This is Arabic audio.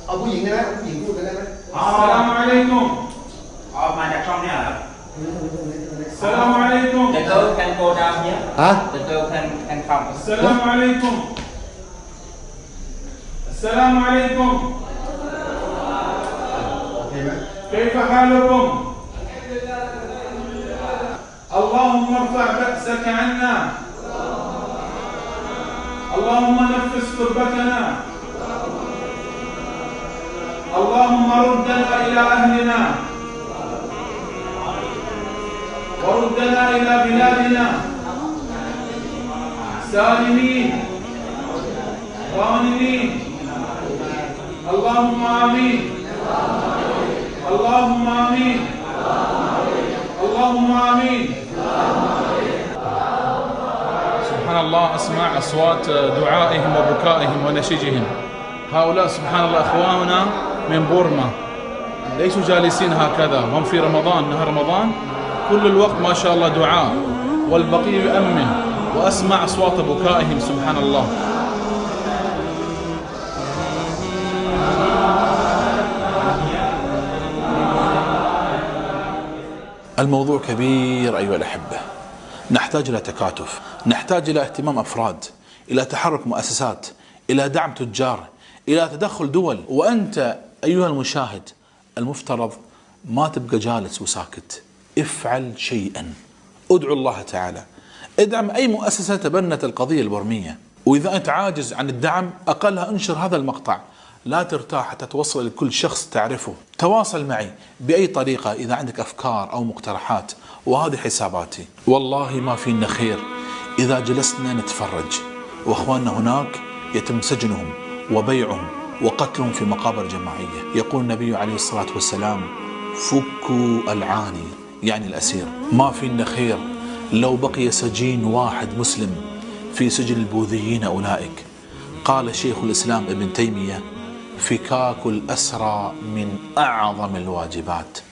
เอาผู้หญิงนะผู้หญิงพูดกันได้ไหม Assalamu alaikum มาจากช่องนี้ครับ Assalamu alaikum The girl can go down here ฮะ The girl can come Assalamu alaikum Assalamu alaikum โอเคไหม كيف حالكم اللهم ارفع بأسك عنا اللهم نفس كربتنا اللهم ردنا إلى أهلنا وردنا إلى بلادنا سالمين غانمين اللهم آمين اللهم آمين اللهم آمين سبحان الله أسمع أصوات دعائهم وبكائهم ونشيجهم هؤلاء سبحان الله أخواننا من بورما ليسوا جالسين هكذا هم في رمضان نهار رمضان كل الوقت ما شاء الله دعاء والبقية يؤمن وأسمع أصوات بكائهم سبحان الله الموضوع كبير أيها الأحبة، نحتاج إلى تكاتف، نحتاج إلى اهتمام أفراد، إلى تحرك مؤسسات، إلى دعم تجار، إلى تدخل دول. وأنت أيها المشاهد المفترض ما تبقى جالس وساكت، افعل شيئا، ادعو الله تعالى، ادعم أي مؤسسة تبنت القضية البرمية. وإذا أنت عاجز عن الدعم أقلها انشر هذا المقطع، لا ترتاح حتى توصل لكل شخص تعرفه. تواصل معي بأي طريقة إذا عندك أفكار أو مقترحات، وهذه حساباتي. والله ما فينا خير إذا جلسنا نتفرج وأخواننا هناك يتم سجنهم وبيعهم وقتلهم في مقابر جماعية. يقول النبي عليه الصلاة والسلام فكوا العاني يعني الأسير. ما فينا خير لو بقي سجين واحد مسلم في سجن البوذيين أولئك. قال شيخ الإسلام ابن تيمية فكاك الأسرى من أعظم الواجبات.